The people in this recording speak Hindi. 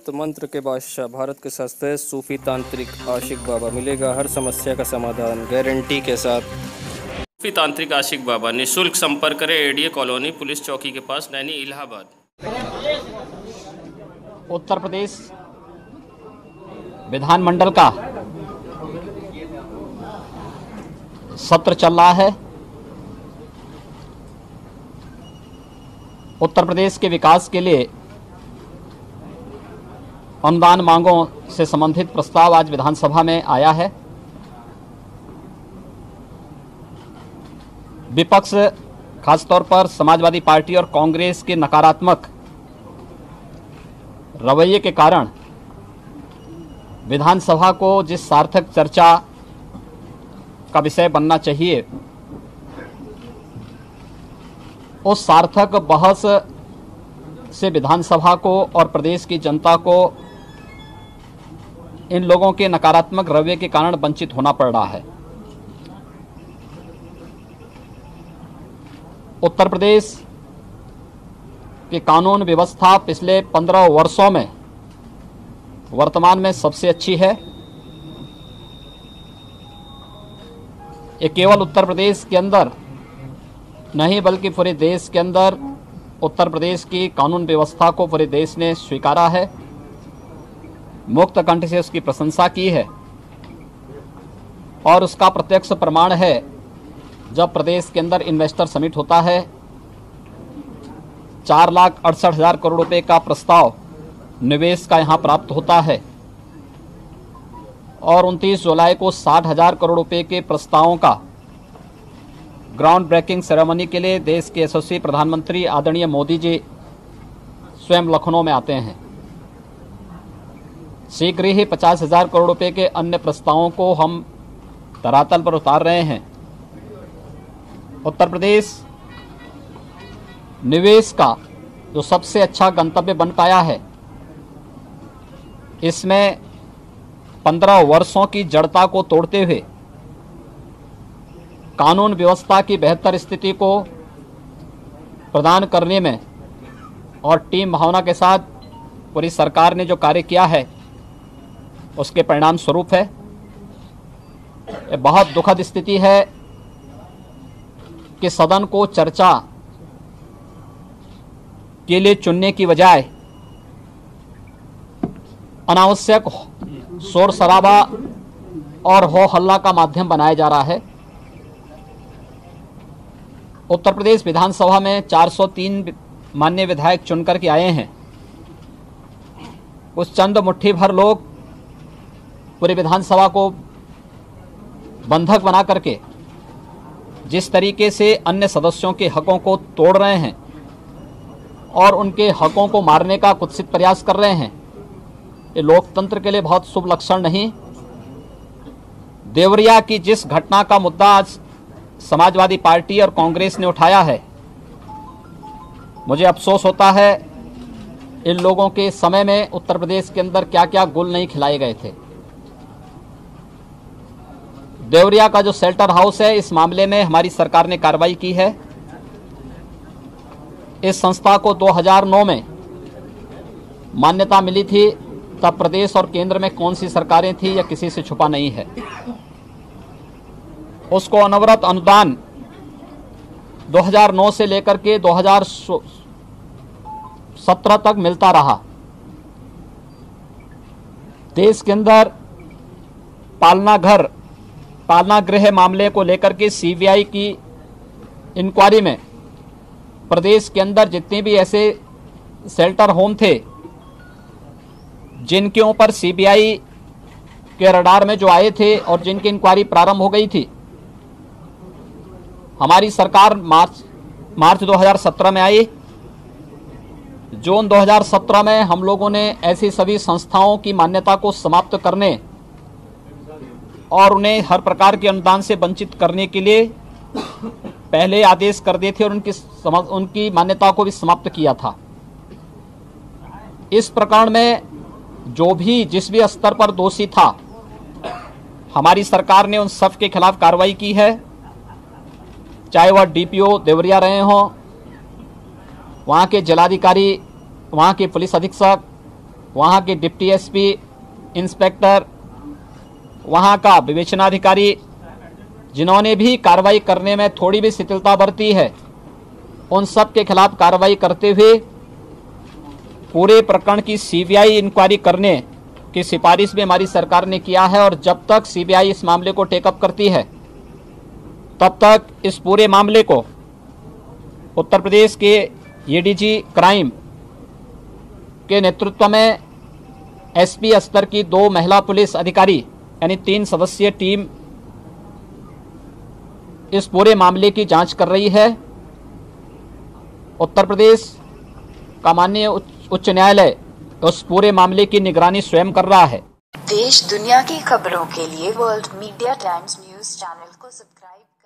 तो मंत्र के बादशाह, भारत के सस्ते सूफी तांत्रिक आशिक बाबा, मिलेगा हर समस्या का समाधान गारंटी के साथ। सूफी तांत्रिक आशिक बाबा, निःशुल्क संपर्क करें एडीए कॉलोनी पुलिस चौकी के पास, नैनी, इलाहाबाद। उत्तर प्रदेश विधानमंडल का सत्र चल रहा है। उत्तर प्रदेश के विकास के लिए अनुदान मांगों से संबंधित प्रस्ताव आज विधानसभा में आया है। विपक्ष, खासतौर पर समाजवादी पार्टी और कांग्रेस के नकारात्मक रवैये के कारण विधानसभा को जिस सार्थक चर्चा का विषय बनना चाहिए, उस सार्थक बहस से विधानसभा को और प्रदेश की जनता को इन लोगों के नकारात्मक रवैये के कारण वंचित होना पड़ रहा है। उत्तर प्रदेश की कानून व्यवस्था पिछले 15 वर्षों में वर्तमान में सबसे अच्छी है। ये केवल उत्तर प्रदेश के अंदर नहीं बल्कि पूरे देश के अंदर उत्तर प्रदेश की कानून व्यवस्था को पूरे देश ने स्वीकारा है, मुक्त कंठ से उसकी प्रशंसा की है। और उसका प्रत्यक्ष प्रमाण है जब प्रदेश के अंदर इन्वेस्टर समिट होता है। 4,68,000 करोड़ रुपए का प्रस्ताव निवेश का यहाँ प्राप्त होता है और 29 जुलाई को 60,000 करोड़ रुपए के प्रस्तावों का ग्राउंड ब्रेकिंग सेरेमनी के लिए देश के यशस्वी प्रधानमंत्री आदरणीय मोदी जी स्वयं लखनऊ में आते हैं। शीघ्र ही 50,000 करोड़ रुपए के अन्य प्रस्तावों को हम धरातल पर उतार रहे हैं। उत्तर प्रदेश निवेश का जो सबसे अच्छा गंतव्य बन पाया है, इसमें 15 वर्षों की जड़ता को तोड़ते हुए कानून व्यवस्था की बेहतर स्थिति को प्रदान करने में और टीम भावना के साथ पूरी सरकार ने जो कार्य किया है, उसके परिणाम स्वरूप है। ये बहुत दुखद स्थिति है कि सदन को चर्चा के लिए चुनने की बजाय अनावश्यक शोर शराबा और हो हल्ला का माध्यम बनाया जा रहा है। उत्तर प्रदेश विधानसभा में 403 माननीय विधायक चुनकर के आए हैं। कुछ चंद मुट्ठी भर लोग पूरी विधानसभा को बंधक बना करके जिस तरीके से अन्य सदस्यों के हकों को तोड़ रहे हैं और उनके हकों को मारने का कुत्सित प्रयास कर रहे हैं, ये लोकतंत्र के लिए बहुत शुभ लक्षण नहीं। देवरिया की जिस घटना का मुद्दा आज समाजवादी पार्टी और कांग्रेस ने उठाया है, मुझे अफसोस होता है इन लोगों के समय में उत्तर प्रदेश के अंदर क्या क्या गुल नहीं खिलाए गए थे। देवरिया का जो शेल्टर हाउस है, इस मामले में हमारी सरकार ने कार्रवाई की है। इस संस्था को 2009 में मान्यता मिली थी, तब प्रदेश और केंद्र में कौन सी सरकारें थी यह किसी से छुपा नहीं है। उसको अनवरत अनुदान 2009 से लेकर के 2017 तक मिलता रहा। देश के अंदर पालना गृह मामले को लेकर के सीबीआई की इंक्वायरी में प्रदेश के अंदर जितने भी ऐसे शेल्टर होम थे जिनके ऊपर सीबीआई के रडार में जो आए थे और जिनकी इंक्वायरी प्रारंभ हो गई थी, हमारी सरकार मार्च 2017 में आई। जून 2017 में हम लोगों ने ऐसी सभी संस्थाओं की मान्यता को समाप्त करने और उन्हें हर प्रकार के अनुदान से वंचित करने के लिए पहले आदेश कर दिए थे और उनकी मान्यता को भी समाप्त किया था। इस प्रकरण में जिस भी स्तर पर दोषी था, हमारी सरकार ने उन सब के खिलाफ कार्रवाई की है, चाहे वह डीपीओ देवरिया रहे हों, वहाँ के जिलाधिकारी, वहाँ के पुलिस अधीक्षक, वहाँ के डिप्टी एसपी, इंस्पेक्टर, वहाँ का विवेचनाधिकारी जिन्होंने भी कार्रवाई करने में थोड़ी भी शिथिलता बरती है, उन सब के खिलाफ कार्रवाई करते हुए पूरे प्रकरण की सीबीआई इंक्वायरी करने की सिफारिश भी हमारी सरकार ने किया है। और जब तक सीबीआई इस मामले को टेकअप करती है तब तक इस पूरे मामले को उत्तर प्रदेश के एडीजी क्राइम के नेतृत्व में एसपी स्तर की 2 महिला पुलिस अधिकारी यानी 3 सदस्यीय टीम इस पूरे मामले की जांच कर रही है। उत्तर प्रदेश का माननीय उच्च न्यायालय उस पूरे मामले की निगरानी स्वयं कर रहा है। देश दुनिया की खबरों के लिए world media times news channel को सब्सक्राइब